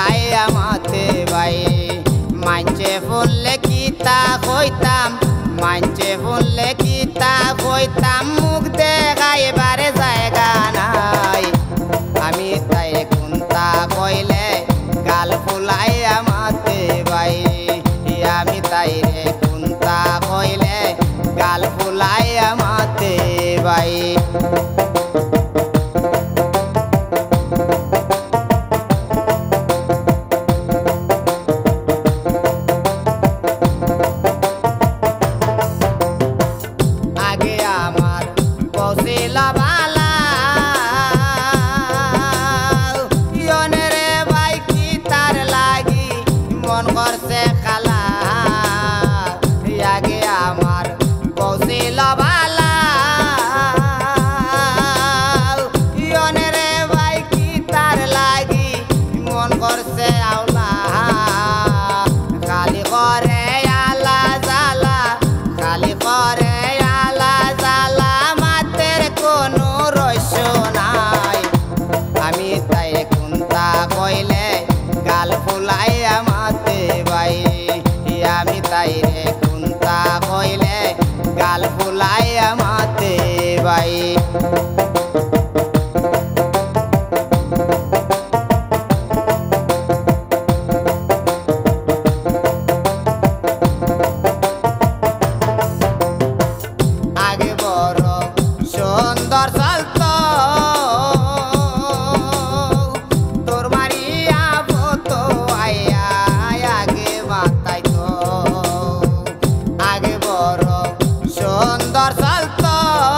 ফুলাই আমাতে ভাই মানছে ফুললে কিতা কইতাম মানছে ফুললে কিতা কইতাম মুখ দেখাইবারে জায়গা নাই আমি তাই কোনটা কইলে গাল ফুলাই আমাতে ভাই আমি তাই রে কোনটা কইলে গাল ফুলাই আমাতে ভাই আগে আমার বসিল বালা ইয়নে রে ভাই কি তার লাগি মন করছে খালা আগে আমার বসিল বালা ইয়নে রে ভাই কি তার লাগি মন করছে আওলা খালি করে আলা জালা খালি করে আলা জালা মাতের কোনো রহস্য নাই আমি তাই কোনটা কইলে গাল ফুলাই আমাতে ভাই আমি তাই রে কোনটা কইলে গাল ফুলাই আমাতে ভাই আগে বড় সুন্দর চলতো তোর মারিয়া বতো আইয়া আগে বাতাইতো আগে বড় সুন্দর চলতো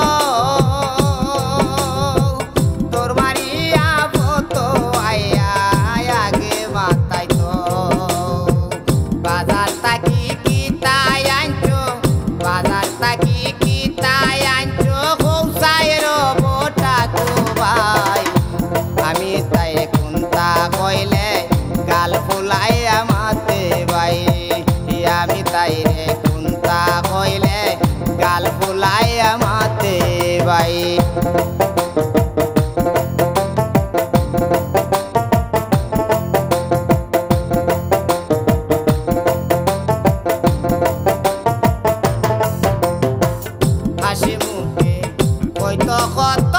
তোর মারিয়া বতো আইয়া আগে বাতাইতো বাজার তাকি কিতাই আনছো বাজার তাকি কিতাই আনছো কৌসায়ের বোটা তো ভাই আমি তাই কোনটা কইলে গাল ফুলাই আমাতে ভাই আমি তাই রে কোনটা কইলে গাল ফুলাই আমাতে ভাই হাসি মুখে কইতো কত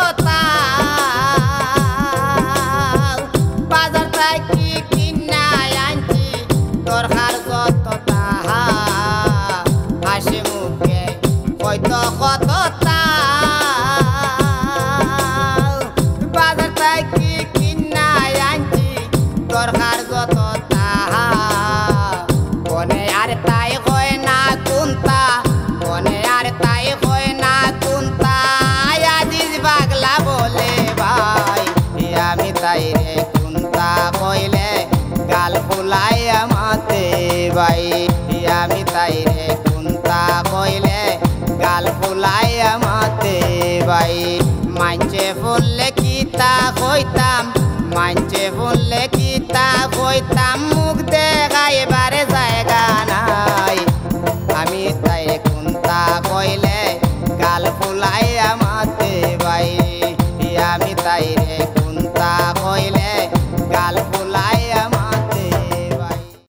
বাজার থাকি কিনা আনছি দরকার যত তাহা হাসি মুখে কইতো কত বাজার থাকি কিনা আনছি দরকার যত তাহা মনে আর তাই কয় না কোনটা মনে আর তাই কয় না কোনটা আজিজ পাগলা বলে ভাই আমি তাই রে কোনটা কইলে গাল ফুলাই আমাতে ভাই আমি তাই রে কোনটা কইলে গাল ফুলাই আমাতে ভাই মানছে ফুললে কিতা কইতাম মানছে ফুললে কিতা কইতাম মুখ দেখাইবারে জায়গা নাই আমি তাই কোনটা কইলে গাল ফুলাই